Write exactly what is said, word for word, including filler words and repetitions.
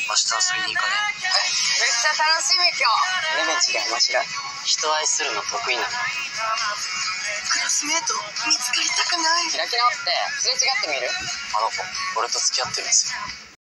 明日遊びに行かねえ？ めっちゃ楽しみ今日。 レベチが面白い。人愛するの得意なの。 クラスメート見つかりたくない。 開き直ってすれ違ってみる？あの子俺と付き合ってるんですよ。